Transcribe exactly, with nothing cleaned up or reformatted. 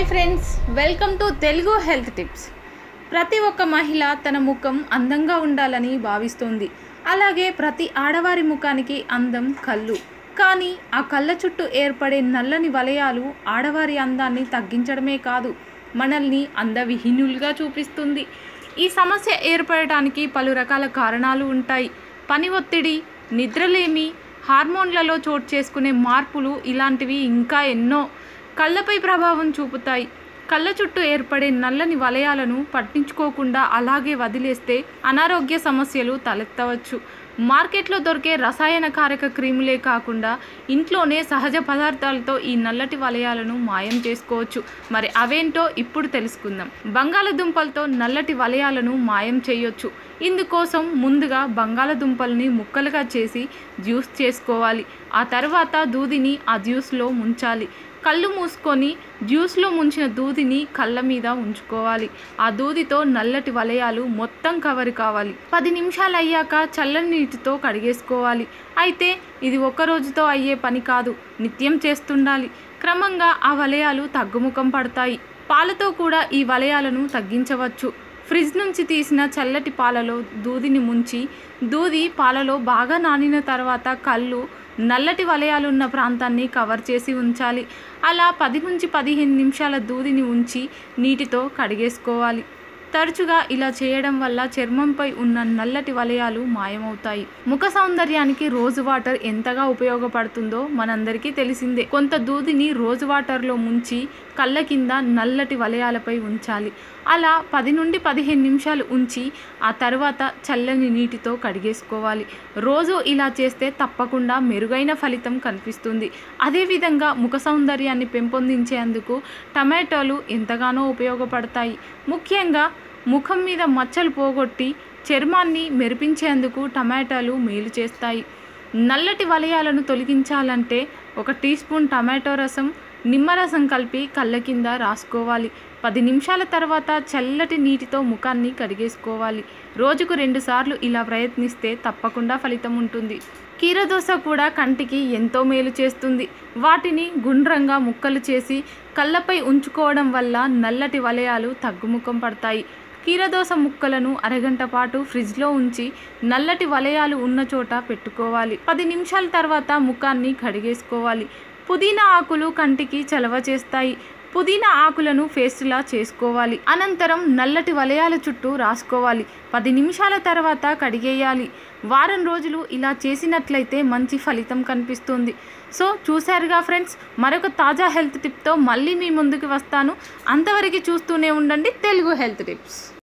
Friends, welcome to Telugu health tips. ప్రతి ఒక్క మహిళ తన ముఖం అందంగా ఉండాలని భావిస్తుంది. అలాగే ప్రతి ఆడవారి ముఖానికి అందం కళ్ళు. కానీ ఆ కళ్ళ చుట్టూ ఏర్పడే నల్లని వలయాలు ఆడవారి అందాన్ని తగ్గించడమే కాదు, మనల్ని అందవిహీనులుగా చూపిస్తుంది. ఈ సమస్య ఏర్పడటానికి పలు రకాల కారణాలు ఉంటాయి. పని ఒత్తిడి, నిద్రలేమి, హార్మోన్లలో చోటు చేసుకునే మార్పులు, ఇలాంటివి ఇంకా ఎన్నో కళ్ళపై ప్రభావం చూపుతాయి. కళ్ళ చుట్టూ ఏర్పడే నల్లని వలయాలను పట్టించుకోకుండా అలాగే వదిలేస్తే అనారోగ్య సమస్యలు తలెత్తవచ్చు. మార్కెట్లో దొరికే రసాయన కారక క్రీములే కాకుండా ఇంట్లోనే సహజ పదార్థాలతో ఈ నల్లటి వలయాలను మాయం చేసుకోవచ్చు. మరి అవేంటో ఇప్పుడు తెలుసుకుందాం. బంగాళదుంపలతో నల్లటి వలయాలను మాయం చేయొచ్చు. ఇందుకోసం ముందుగా బంగాళదుంపల్ని ముక్కలుగా చేసి జ్యూస్ చేసుకోవాలి. ఆ తర్వాత దూదిని ఆ జ్యూస్లో ముంచాలి. కళ్ళు మూసుకొని జ్యూస్లో ముంచిన దూదిని కళ్ళ మీద ఉంచుకోవాలి. ఆ దూదితో నల్లటి వలయాలు మొత్తం కవర్ కావాలి. పది నిమిషాలు అయ్యాక చల్లని నీటితో కడిగేసుకోవాలి. అయితే ఇది ఒక్క రోజుతో అయ్యే పని కాదు, నిత్యం చేస్తుండాలి. క్రమంగా ఆ వలయాలు తగ్గుముఖం పడతాయి. పాలతో కూడా ఈ వలయాలను తగ్గించవచ్చు. ఫ్రిడ్జ్ నుంచి తీసిన చల్లటి పాలలో దూదిని ముంచి దూది పాలలో బాగా నానిన తర్వాత కళ్ళు నల్లటి వలయాలున్న ప్రాంతాన్ని కవర్ చేసి ఉంచాలి. అలా పది నుంచి పదిహేను నిమిషాల దూదిని ఉంచి నీటితో కడిగేసుకోవాలి. తరచుగా ఇలా చేయడం వల్ల చర్మంపై ఉన్న నల్లటి వలయాలు మాయమవుతాయి. ముఖ సౌందర్యానికి రోజు వాటర్ ఎంతగా ఉపయోగపడుతుందో మనందరికీ తెలిసిందే. కొంత దూదిని రోజు వాటర్లో ముంచి కళ్ళ కింద నల్లటి వలయాలపై ఉంచాలి. అలా పది నుండి పదిహేను నిమిషాలు ఉంచి ఆ తర్వాత చల్లని నీటితో కడిగేసుకోవాలి. రోజు ఇలా చేస్తే తప్పకుండా మెరుగైన ఫలితం కనిపిస్తుంది. అదేవిధంగా ముఖ సౌందర్యాన్ని పెంపొందించేందుకు టమాటోలు ఎంతగానో ఉపయోగపడతాయి. ముఖ్యంగా ముఖం మీద మచ్చలు పోగొట్టి చర్మాన్ని మెరిపించేందుకు టమాటాలు మేలు చేస్తాయి. నల్లటి వలయాలను తొలగించాలంటే ఒక టీ స్పూన్ టమాటో రసం, నిమ్మరసం కలిపి కళ్ళ కింద రాసుకోవాలి. పది నిమిషాల తర్వాత చల్లటి నీటితో ముఖాన్ని కడిగేసుకోవాలి. రోజుకు రెండు సార్లు ఇలా ప్రయత్నిస్తే తప్పకుండా ఫలితం ఉంటుంది. కీరదోస కూడా కంటికి ఎంతో మేలు చేస్తుంది. వాటిని గుండ్రంగా ముక్కలు చేసి కళ్ళపై ఉంచుకోవడం వల్ల నల్లటి వలయాలు తగ్గుముఖం పడతాయి. కీరదోస ముక్కలను అరగంట పాటు ఫ్రిడ్జ్లో ఉంచి నల్లటి వలయాలు ఉన్న చోట పెట్టుకోవాలి. పది నిమిషాల తర్వాత ముఖాన్ని కడిగేసుకోవాలి. పుదీనా ఆకులు కంటికి చలవ చేస్తాయి. పుదీనా ఆకులను పేస్టులా చేసుకోవాలి. అనంతరం నల్లటి వలయాల చుట్టూ రాసుకోవాలి. పది నిమిషాల తర్వాత కడిగేయాలి. వారం రోజులు ఇలా చేసినట్లయితే మంచి ఫలితం కనిపిస్తుంది. సో చూశారుగా ఫ్రెండ్స్, మరొక తాజా హెల్త్ టిప్తో మళ్ళీ మీ ముందుకు వస్తాను. అంతవరకు చూస్తూనే ఉండండి తెలుగు హెల్త్ టిప్స్.